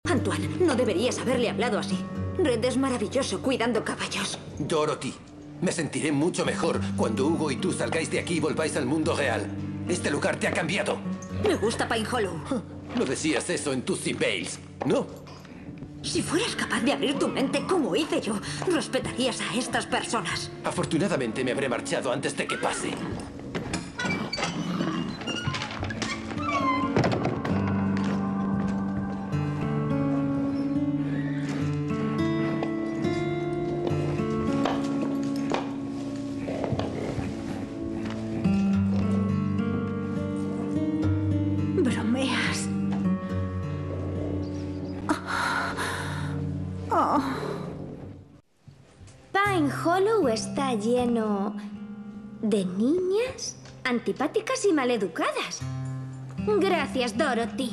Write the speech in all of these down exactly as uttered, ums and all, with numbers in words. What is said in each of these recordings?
Antoine, no deberías haberle hablado así. Red es maravilloso cuidando caballos. Dorothy, me sentiré mucho mejor cuando Hugo y tú salgáis de aquí y volváis al mundo real. Este lugar te ha cambiado. Me gusta Pine Hollow. No decías eso en tus emails, ¿no? Si fueras capaz de abrir tu mente como hice yo, respetarías a estas personas. Afortunadamente me habré marchado antes de que pase. Bromeas. Oh. Pine Hollow está lleno de niñas antipáticas y maleducadas. Gracias, Dorothy.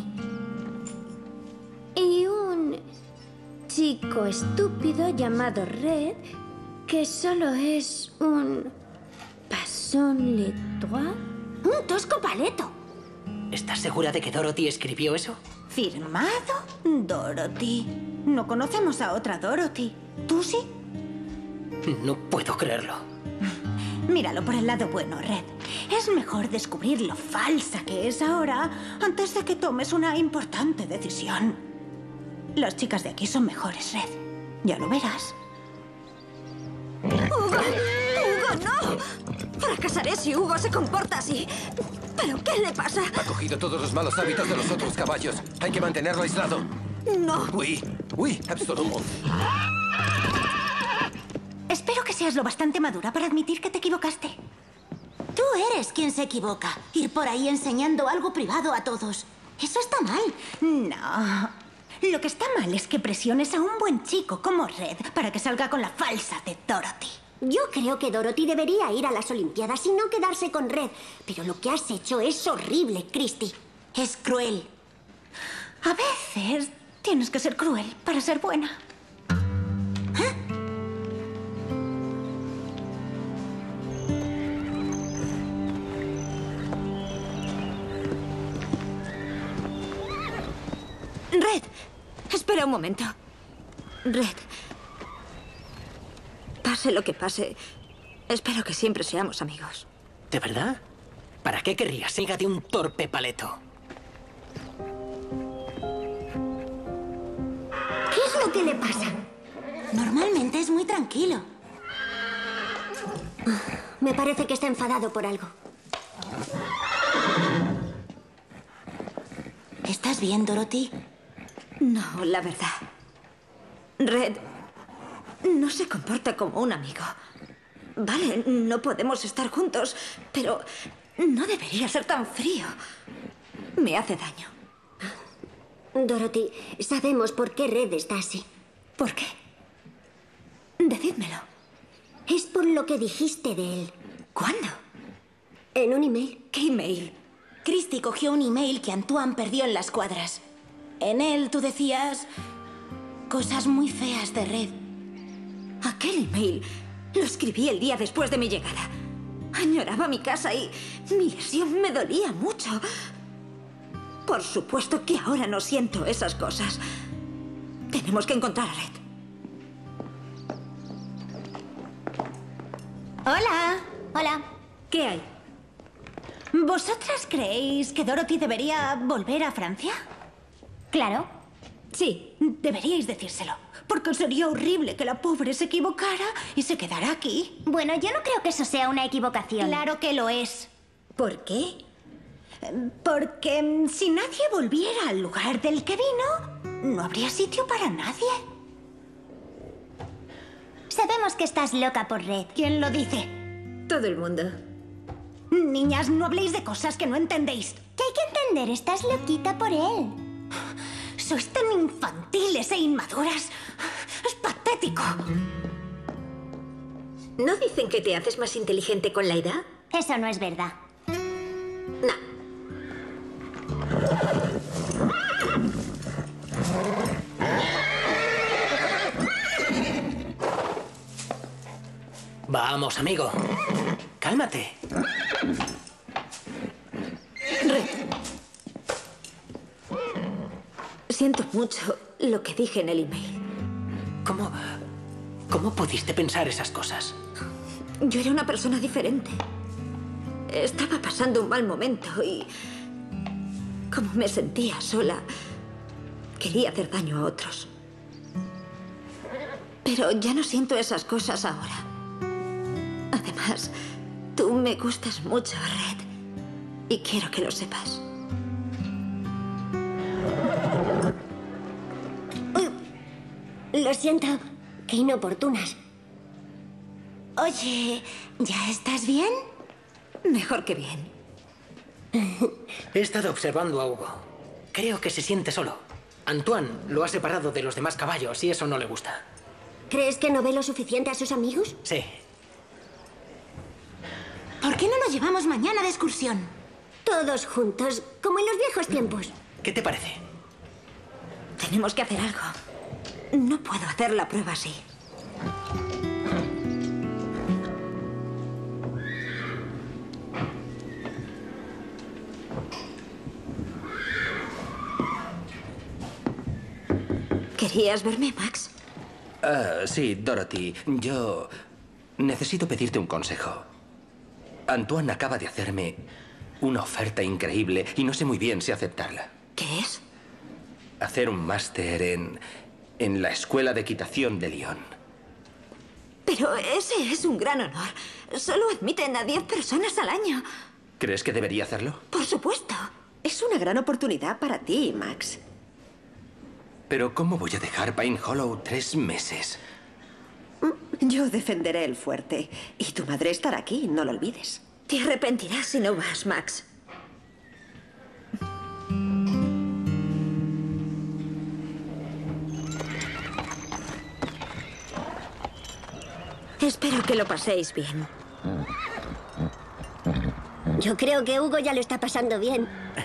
Y un chico estúpido llamado Red, que solo es un passon lettre. Un tosco paleto. ¿Estás segura de que Dorothy escribió eso? ¿Firmado? Dorothy. No conocemos a otra Dorothy. ¿Tú sí? No puedo creerlo. Míralo por el lado bueno, Red. Es mejor descubrir lo falsa que es ahora antes de que tomes una importante decisión. Las chicas de aquí son mejores, Red. Ya lo verás. ¡Hugo! ¡Hugo, no! Fracasaré si Hugo se comporta así. ¿Pero qué le pasa? Ha cogido todos los malos hábitos de los otros caballos. Hay que mantenerlo aislado. No. Oui, oui, absolument. Espero que seas lo bastante madura para admitir que te equivocaste. Tú eres quien se equivoca. Ir por ahí enseñando algo privado a todos. Eso está mal. No. Lo que está mal es que presiones a un buen chico como Red para que salga con la falsa de Dorothy. Yo creo que Dorothy debería ir a las Olimpiadas y no quedarse con Red. Pero lo que has hecho es horrible, Christy. Es cruel. A veces tienes que ser cruel para ser buena. ¿Eh? Red, espera un momento. Red. Pase lo que pase, espero que siempre seamos amigos. ¿De verdad? ¿Para qué querrías hija de un torpe paleto? ¿Qué es lo que le pasa? Normalmente es muy tranquilo. Me parece que está enfadado por algo. ¿Estás bien, Dorothy? No, la verdad. Red no se comporta como un amigo. Vale, no podemos estar juntos, pero no debería ser tan frío. Me hace daño. Dorothy, sabemos por qué Red está así. ¿Por qué? Decídmelo. Es por lo que dijiste de él. ¿Cuándo? En un email. ¿Qué email? Christy cogió un email que Antoine perdió en las cuadras. En él tú decías cosas muy feas de Red. Aquel email lo escribí el día después de mi llegada. Añoraba mi casa y mi lesión me dolía mucho. Por supuesto que ahora no siento esas cosas. Tenemos que encontrar a Red. Hola. Hola. ¿Qué hay? ¿Vosotras creéis que Dorothy debería volver a Francia? Claro. Sí, deberíais decírselo. Porque sería horrible que la pobre se equivocara y se quedara aquí. Bueno, yo no creo que eso sea una equivocación. Claro que lo es. ¿Por qué? Porque si nadie volviera al lugar del que vino, no habría sitio para nadie. Sabemos que estás loca por Red. ¿Quién lo dice? Todo el mundo. Niñas, no habléis de cosas que no entendéis. ¿Qué hay que entender? Estás loquita por él. Sois tan infantiles e inmaduras. Es patético. ¿No dicen que te haces más inteligente con la edad? Eso no es verdad. No. Vamos, amigo. Cálmate. Red. Siento mucho lo que dije en el email. ¿Cómo... cómo pudiste pensar esas cosas? Yo era una persona diferente. Estaba pasando un mal momento y... como me sentía sola, quería hacer daño a otros. Pero ya no siento esas cosas ahora. Además, tú me gustas mucho, Red. Y quiero que lo sepas. Uy, lo siento. Qué inoportunas. Oye, ¿ya estás bien? Mejor que bien. He estado observando a Hugo. Creo que se siente solo. Antoine lo ha separado de los demás caballos y eso no le gusta. ¿Crees que no ve lo suficiente a sus amigos? Sí. ¿Por qué no nos llevamos mañana de excursión? Todos juntos, como en los viejos tiempos. ¿Qué te parece? Tenemos que hacer algo. No puedo hacer la prueba así. ¿Querías verme, Max? Ah, sí, Dorothy. Yo necesito pedirte un consejo. Antoine acaba de hacerme una oferta increíble y no sé muy bien si aceptarla. ¿Qué es? Hacer un máster en, en la Escuela de Equitación de Lyon. Pero ese es un gran honor. Solo admiten a diez personas al año. ¿Crees que debería hacerlo? Por supuesto. Es una gran oportunidad para ti, Max. Pero ¿cómo voy a dejar Pine Hollow tres meses? Yo defenderé el fuerte. Y tu madre estará aquí, no lo olvides. Te arrepentirás si no vas, Max. Espero que lo paséis bien. Yo creo que Hugo ya lo está pasando bien.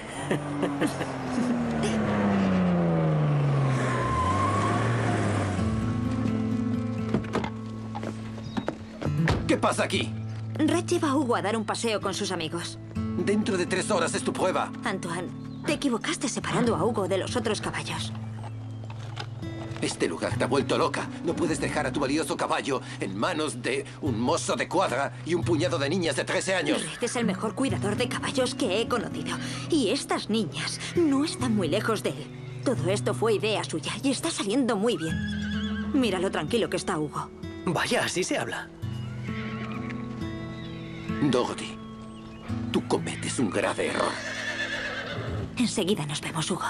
¿Qué pasa aquí? Red lleva a Hugo a dar un paseo con sus amigos. Dentro de tres horas es tu prueba. Antoine, te equivocaste separando a Hugo de los otros caballos. Este lugar te ha vuelto loca. No puedes dejar a tu valioso caballo en manos de un mozo de cuadra y un puñado de niñas de trece años. Red es el mejor cuidador de caballos que he conocido. Y estas niñas no están muy lejos de él. Todo esto fue idea suya y está saliendo muy bien. Mira lo tranquilo que está Hugo. Vaya, así se habla. Dorothy, tú cometes un grave error. Enseguida nos vemos, Hugo.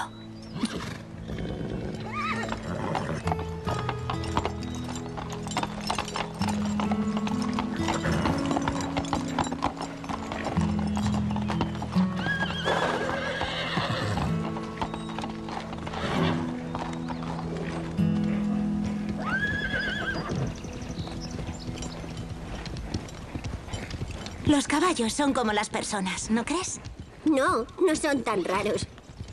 Los caballos son como las personas, ¿no crees? No, no son tan raros.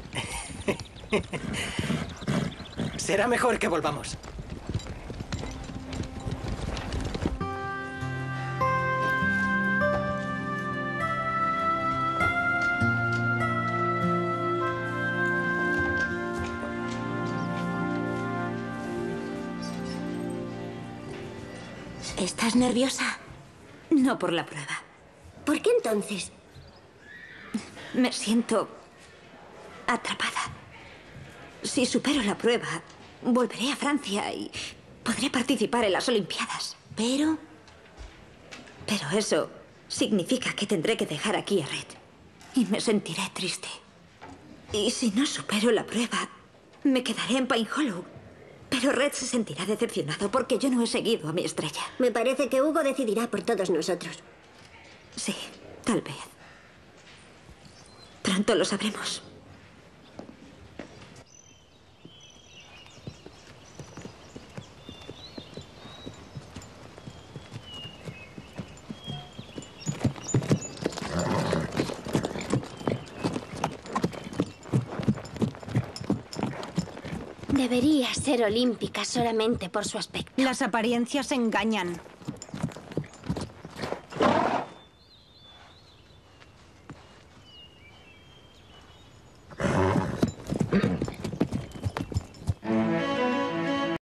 Será mejor que volvamos. ¿Estás nerviosa? No por la prueba. ¿Por qué entonces? Me siento atrapada. Si supero la prueba, volveré a Francia y podré participar en las Olimpiadas. Pero... Pero eso significa que tendré que dejar aquí a Red. Y me sentiré triste. Y si no supero la prueba, me quedaré en Pine Hollow. Pero Red se sentirá decepcionado porque yo no he seguido a mi estrella. Me parece que Hugo decidirá por todos nosotros. Sí, tal vez. Pronto lo sabremos. Debería ser olímpica solamente por su aspecto. Las apariencias engañan.